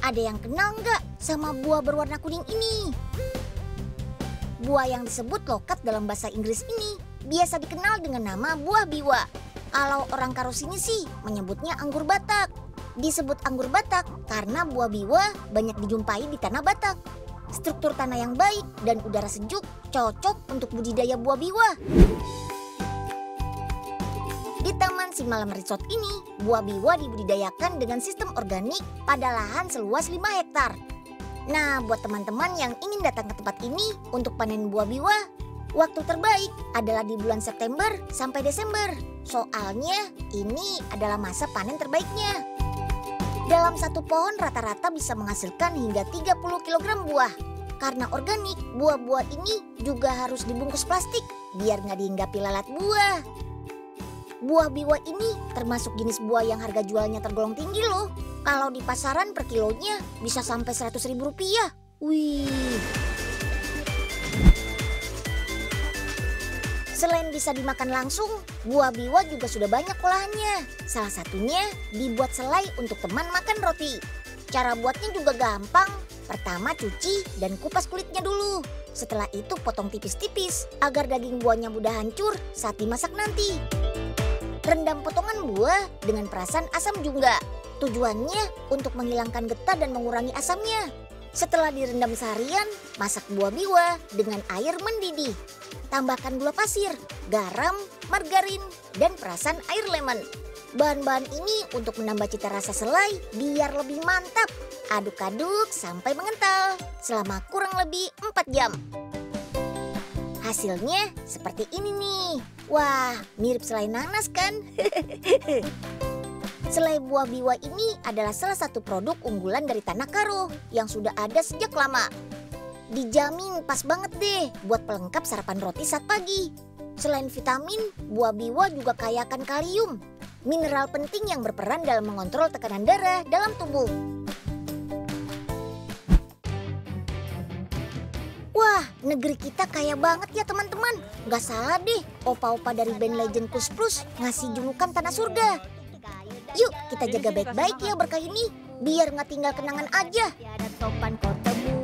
Ada yang kenal nggak sama buah berwarna kuning ini? Buah yang disebut lokat dalam bahasa Inggris ini biasa dikenal dengan nama buah biwa. Kalau orang Karo sini sih menyebutnya anggur Batak. Disebut anggur Batak karena buah biwa banyak dijumpai di tanah Batak. Struktur tanah yang baik dan udara sejuk cocok untuk budidaya buah biwa. Di Taman Simalam Resort ini, buah biwa dibudidayakan dengan sistem organik pada lahan seluas 5 hektar. Nah, buat teman-teman yang ingin datang ke tempat ini untuk panen buah biwa, waktu terbaik adalah di bulan September sampai Desember. Soalnya ini adalah masa panen terbaiknya. Dalam satu pohon rata-rata bisa menghasilkan hingga 30 kg buah. Karena organik, buah-buah ini juga harus dibungkus plastik biar nggak dihinggapi lalat buah. Buah biwa ini termasuk jenis buah yang harga jualnya tergolong tinggi loh. Kalau di pasaran per kilonya bisa sampai Rp100.000. Wih. Selain bisa dimakan langsung, buah biwa juga sudah banyak olahannya. Salah satunya dibuat selai untuk teman makan roti. Cara buatnya juga gampang. Pertama cuci dan kupas kulitnya dulu. Setelah itu potong tipis-tipis agar daging buahnya mudah hancur saat dimasak nanti. Rendam potongan buah dengan perasan asam jungga. Tujuannya untuk menghilangkan getah dan mengurangi asamnya. Setelah direndam seharian, masak buah biwa dengan air mendidih. Tambahkan gula pasir, garam, margarin, dan perasan air lemon. Bahan-bahan ini untuk menambah cita rasa selai biar lebih mantap. Aduk-aduk sampai mengental selama kurang lebih 4 jam. Hasilnya seperti ini nih. Wah, mirip selai nanas kan? Selai buah biwa ini adalah salah satu produk unggulan dari Tanah Karo yang sudah ada sejak lama. Dijamin pas banget deh buat pelengkap sarapan roti saat pagi. Selain vitamin, buah biwa juga kaya akan kalium, mineral penting yang berperan dalam mengontrol tekanan darah dalam tubuh. Wah, negeri kita kaya banget ya teman-teman. Gak salah deh, opa-opa dari band Legend Kus Plus ngasih julukan tanah surga. Yuk kita jaga baik-baik ya berkah ini, biar gak tinggal kenangan aja.